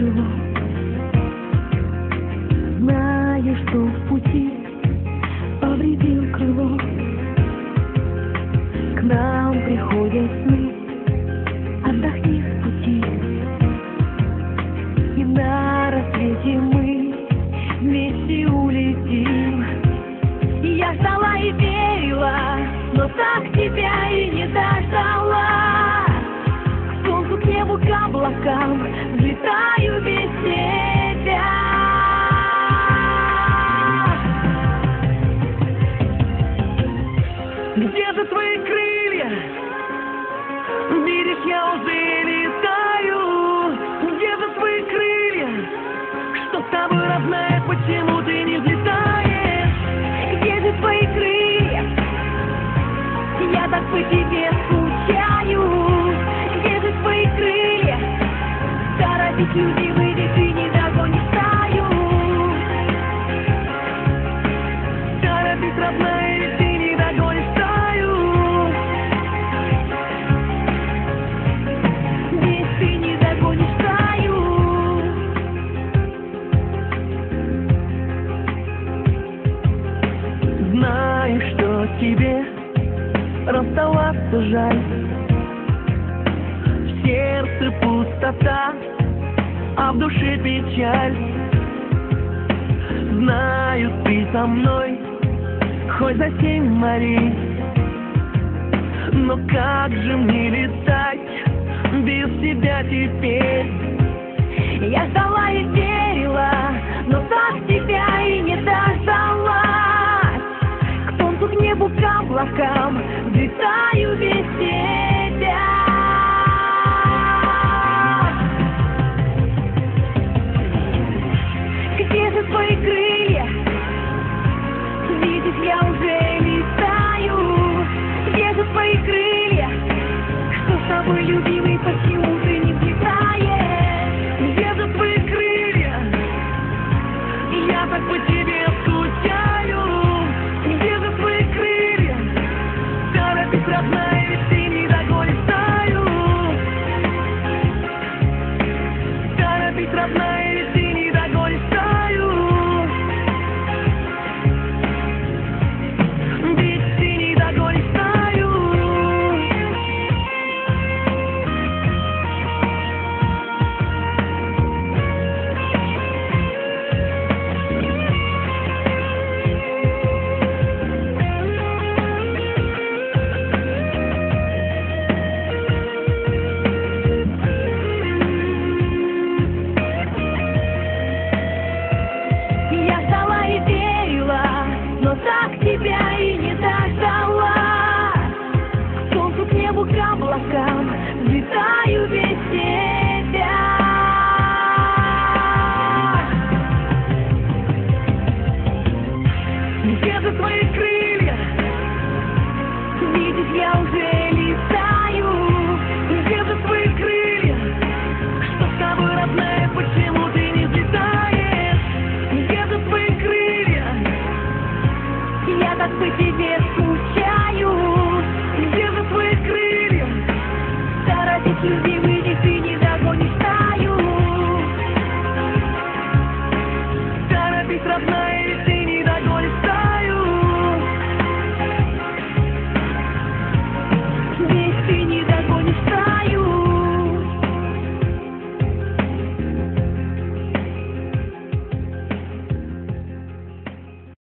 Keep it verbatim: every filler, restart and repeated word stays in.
тяжело. Знаю, что в пути повредил крыло. К нам приходят сны, отдохни в пути. И на рассвете мы вместе улетим. И я ждала и верила, но так тебя и не дождалась. К солнцу, к небу, к облакам взлетаю без тебя. Где же твои крылья? Видишь, я уже летаю. Где же твои крылья? Что с тобой, родная, почему ты не взлетаешь? Где же твои крылья? Я так по тебе скучаю. Где же твои крылья? Торопись, любимый, ведь ты не догонишь стаю. Торопись, родная, ведь ты не догонишь стаю. Ведь ты не догонишь стаю. Знаю, что тебе расставаться жаль. В сердце пустота, а в душе печаль. Знаю, ты со мной хоть за семь морей. Но как же мне летать без тебя теперь? Я ждала и верила, но так тебя и не дождалась. К солнцу, к небу, к облакам взлетаю без тебя. Где же твои крылья? Видишь, я уже летаю. Где же твои крылья? Что с тобой, любимый, почему ты не взлетаешь? Где же твои крылья? Я так по тебе скучаю. Где же твои крылья? Торопись, родная, ведь ты не догонишь стаю. Торопись, родная, ведь ты не догонишь стаю. Ведь ты не догонишь стаю. Я ждала и верила, но так тебя и не дождалась. К солнцу, к небу, к облакам взлетаю без тебя. Где же твои крылья? Видишь, я уже летаю. Где же твои крылья? Что с тобой, родная, почему ты не взлетаешь? Где же твои крылья? Я так по тебе скучаю. Где же твои крылья? Торопись, любимый, ведь ты не догонишь стаю. Торопись, родная, ведь ты не догонишь стаю. Ведь ты не догонишь стаю.